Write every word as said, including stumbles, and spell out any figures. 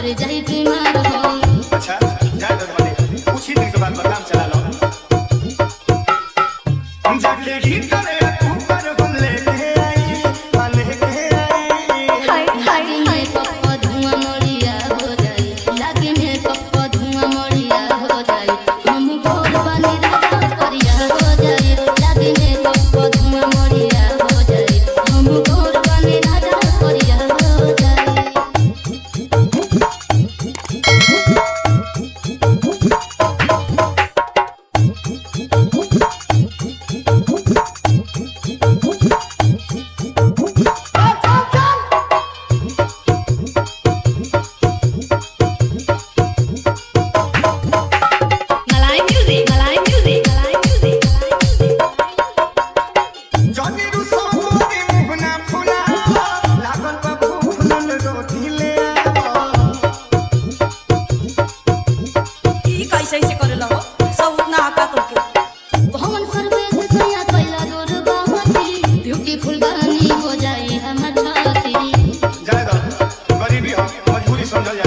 पड़ जाई बीमार हो। अच्छा जा दो मने कुछ ही दिन के बाद बदाम चला लो हम जाके ही करे ऊपर बल्ले ले आई वाले के आई हाय हाय हाय पप्पा धुआं मोरिया हो जाई लागे में पप्पा धुआं मोरिया हो जाई हम भोर बनी राजा परिया हो जाई लागे में पप्पा धुआं मोरिया हो जाई हम भोर बनी राजा परिया हो जाई। मलाई म्यूजिक मलाई म्यूजिक मलाई म्यूजिक जनी रुसो मोरी मुहना फुला लागल बा भूखल रोटी ले आ ई कैसे से करेला हो सब ना आका तोके भवन सर्वेश सया कैला दूर बाहती ब्यूटीफुल बनी हो जाई हमर छाती। जाए दो गरीबी हो मजबूरी समझल